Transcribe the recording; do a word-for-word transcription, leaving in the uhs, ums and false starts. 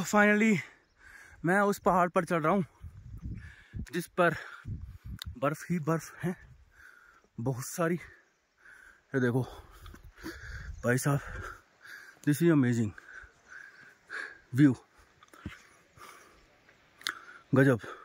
Finally मैं उस पहाड़ पर चढ़ रहा हूँ जिस पर बर्फ ही बर्फ है, बहुत सारी। ये देखो भाई साहब, दिस इज अमेजिंग व्यू, गजब।